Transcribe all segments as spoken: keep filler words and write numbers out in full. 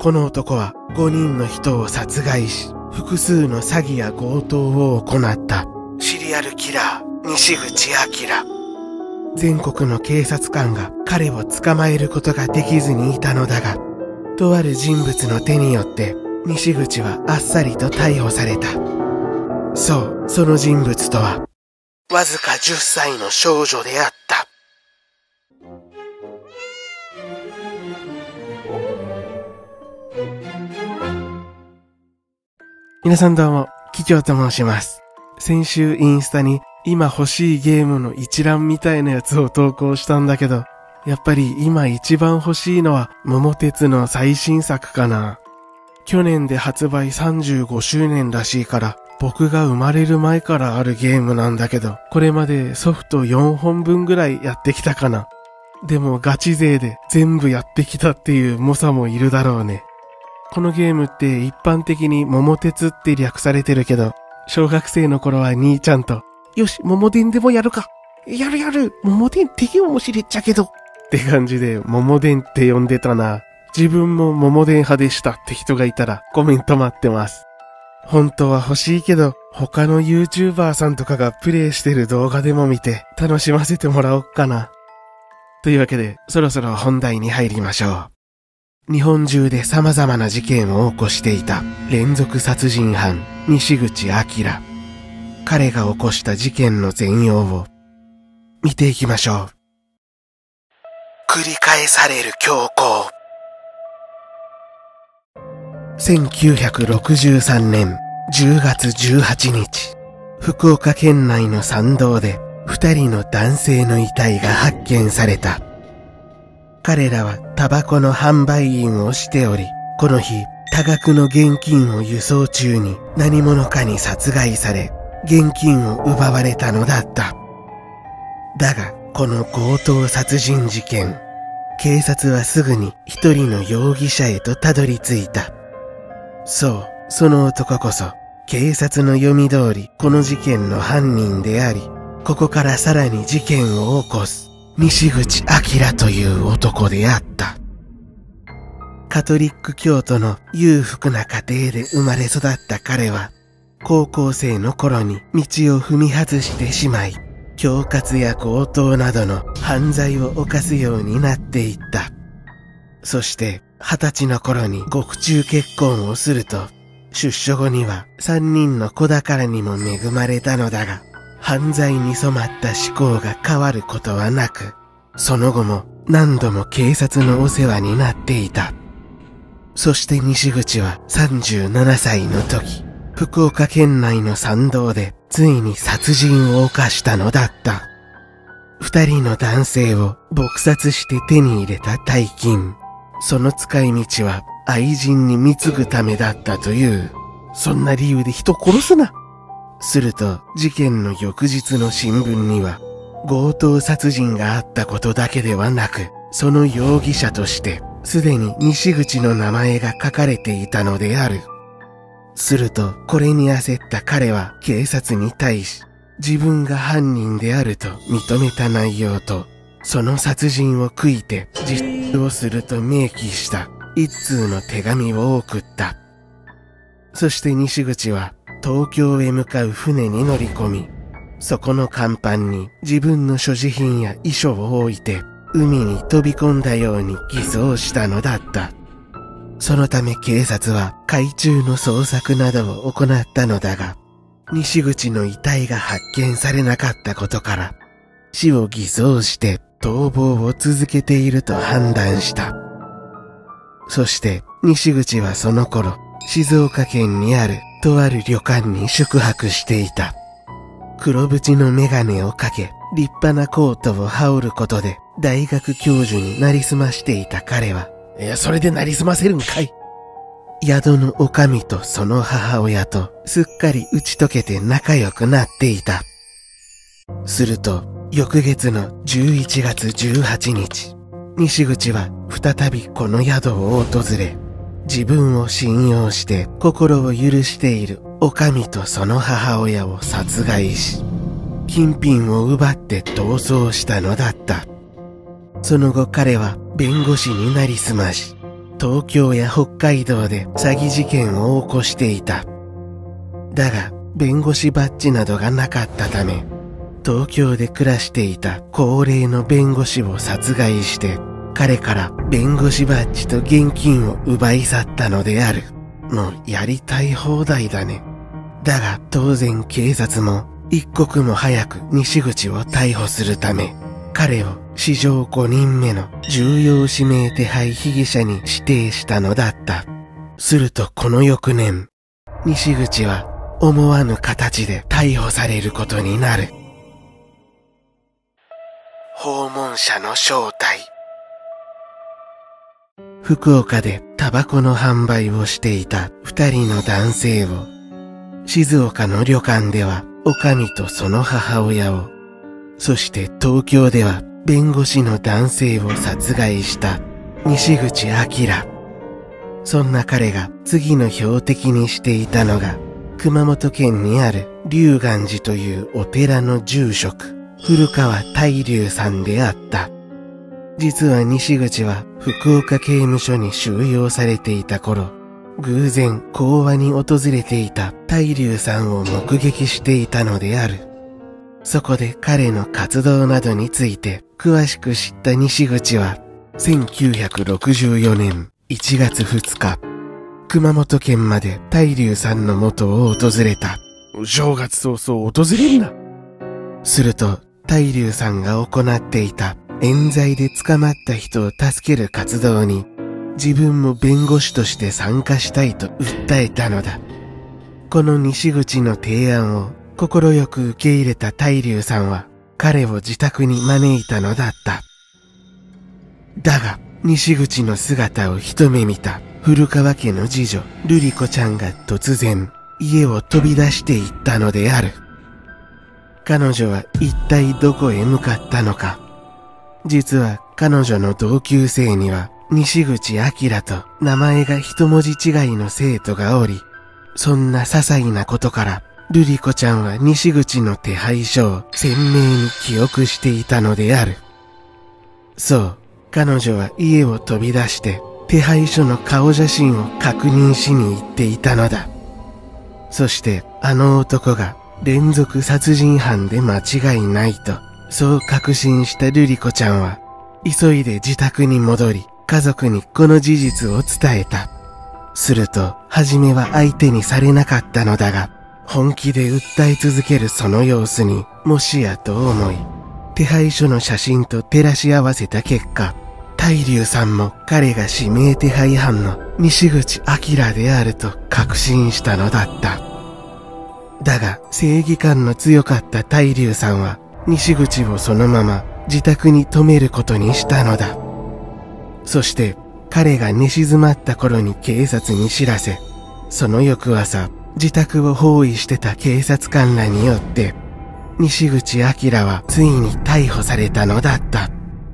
この男はごにんの人を殺害し、複数の詐欺や強盗を行ったシリアルキラー西口明。全国の警察官が彼を捕まえることができずにいたのだが、とある人物の手によって西口はあっさりと逮捕された。そう、その人物とはわずかじゅっさいの少女であった。皆さんどうも、キキョウと申します。先週インスタに今欲しいゲームの一覧みたいなやつを投稿したんだけど、やっぱり今一番欲しいのは桃鉄の最新作かな。去年で発売さんじゅうごしゅうねんらしいから、僕が生まれる前からあるゲームなんだけど、これまでソフトよんほんぶんぐらいやってきたかな。でもガチ勢で全部やってきたっていう猛者もいるだろうね。このゲームって一般的に桃鉄って略されてるけど、小学生の頃は兄ちゃんと、よし、桃電でもやるか。やるやる、桃電って面白いっちゃけど。って感じで桃電って呼んでたな。自分も桃電派でしたって人がいたらコメント待ってます。本当は欲しいけど、他の YouTuber さんとかがプレイしてる動画でも見て楽しませてもらおっかな。というわけで、そろそろ本題に入りましょう。日本中で様々な事件を起こしていた連続殺人犯西口明。彼が起こした事件の全容を見ていきましょう。繰り返される凶行。せんきゅうひゃくろくじゅうさんねんじゅうがつじゅうはちにち、福岡県内の山道で二人の男性の遺体が発見された。彼らはタバコの販売員をしており、この日多額の現金を輸送中に何者かに殺害され、現金を奪われたのだった。だがこの強盗殺人事件、警察はすぐに一人の容疑者へとたどり着いた。そう、その男こそ警察の読み通りこの事件の犯人であり、ここからさらに事件を起こす西口明という男であった。カトリック教徒の裕福な家庭で生まれ育った彼は、高校生の頃に道を踏み外してしまい、恐喝や強盗などの犯罪を犯すようになっていった。そして二十歳の頃に獄中結婚をすると、出所後には三人の子宝にも恵まれたのだが、犯罪に染まった思考が変わることはなく、その後も何度も警察のお世話になっていた。そして西口はさんじゅうななさいの時、福岡県内の山道でついに殺人を犯したのだった。二人の男性を撲殺して手に入れた大金。その使い道は愛人に貢ぐためだったという。そんな理由で人殺すな。すると事件の翌日の新聞には、強盗殺人があったことだけではなく、その容疑者としてすでに西口の名前が書かれていたのである。するとこれに焦った彼は警察に対し、自分が犯人であると認めた内容と、その殺人を悔いて自首をすると明記した一通の手紙を送った。そして西口は東京へ向かう船に乗り込み、そこの甲板に自分の所持品や遺書を置いて海に飛び込んだように偽装したのだった。そのため警察は海中の捜索などを行ったのだが、西口の遺体が発見されなかったことから、死を偽装して逃亡を続けていると判断した。そして西口はその頃、静岡県にあるとある旅館に宿泊していた。黒縁のメガネをかけ、立派なコートを羽織ることで大学教授になりすましていた彼は、いや、それでなりすませるんかい。宿の女将とその母親とすっかり打ち解けて仲良くなっていた。すると、翌月のじゅういちがつじゅうはちにち、西口は再びこの宿を訪れ、自分を信用して心を許している女将とその母親を殺害し、金品を奪って逃走したのだった。その後彼は弁護士になりすまし、 東京や北海道で詐欺事件を起こしていた。だが、弁護士バッジなどがなかったため、東京で暮らしていた高齢の弁護士を殺害して、彼から弁護士バッジと現金を奪い去ったのである。もうやりたい放題だね。だが当然警察も一刻も早く西口を逮捕するため、彼を史上ごにんめの重要指名手配被疑者に指定したのだった。するとこの翌年、西口は思わぬ形で逮捕されることになる。訪問者の正体。福岡でタバコの販売をしていた二人の男性を、静岡の旅館では女将とその母親を、そして東京では弁護士の男性を殺害した西口明。そんな彼が次の標的にしていたのが、熊本県にある龍岩寺というお寺の住職、古川大龍さんであった。実は西口は福岡刑務所に収容されていた頃、偶然講話に訪れていた大龍さんを目撃していたのである。そこで彼の活動などについて詳しく知った西口は、せんきゅうひゃくろくじゅうよねんいちがつふつか、熊本県まで大龍さんの元を訪れた。正月早々訪れるな。すると大龍さんが行っていた冤罪で捕まった人を助ける活動に、自分も弁護士として参加したいと訴えたのだ。この西口の提案を快く受け入れた大龍さんは、彼を自宅に招いたのだった。だが、西口の姿を一目見た古川家の次女、瑠璃子ちゃんが突然、家を飛び出していったのである。彼女は一体どこへ向かったのか。実は彼女の同級生には西口明と名前が一文字違いの生徒がおり、そんな些細なことから瑠璃子ちゃんは西口の手配書を鮮明に記憶していたのである。そう、彼女は家を飛び出して手配書の顔写真を確認しに行っていたのだ。そしてあの男が連続殺人犯で間違いないと、そう確信した瑠璃子ちゃんは、急いで自宅に戻り、家族にこの事実を伝えた。すると、初めは相手にされなかったのだが、本気で訴え続けるその様子に、もしやと思い、手配書の写真と照らし合わせた結果、大龍さんも彼が指名手配犯の西口明であると確信したのだった。だが、正義感の強かった大龍さんは、西口をそのまま自宅に泊めることにしたのだ。そして彼が寝静まった頃に警察に知らせ、その翌朝自宅を包囲してた警察官らによって西口明はついに逮捕されたのだった。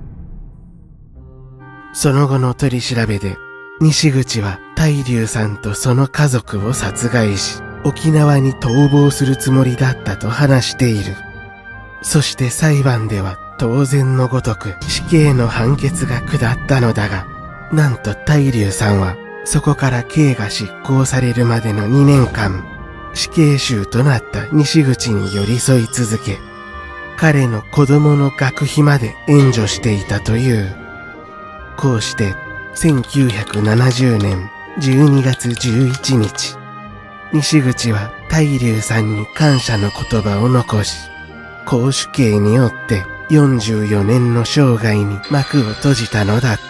その後の取り調べで、西口は大龍さんとその家族を殺害し、沖縄に逃亡するつもりだったと話している。そして裁判では当然のごとく死刑の判決が下ったのだが、なんと大龍さんはそこから刑が執行されるまでのにねんかん、死刑囚となった西口に寄り添い続け、彼の子供の学費まで援助していたという。こうしてせんきゅうひゃくななじゅうねんじゅうにがつじゅういちにち、西口は大龍さんに感謝の言葉を残し、絞首刑によってよんじゅうよねんの生涯に幕を閉じたのだった。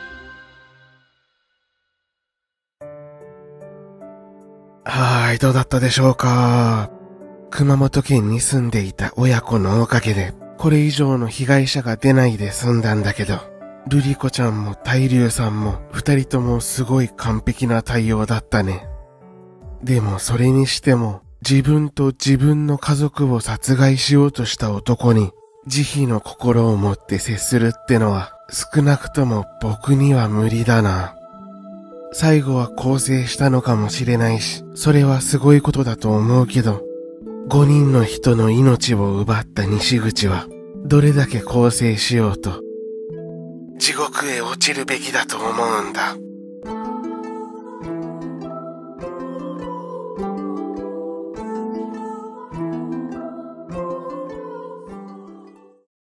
はーい、どうだったでしょうか。熊本県に住んでいた親子のおかげで、これ以上の被害者が出ないで済んだんだけど、瑠璃子ちゃんも大龍さんも二人ともすごい完璧な対応だったね。でもそれにしても、自分と自分の家族を殺害しようとした男に慈悲の心を持って接するってのは少なくとも僕には無理だな。最後は更生したのかもしれないし、それはすごいことだと思うけど、ごにんの人の命を奪った西口はどれだけ更生しようと地獄へ落ちるべきだと思うんだ。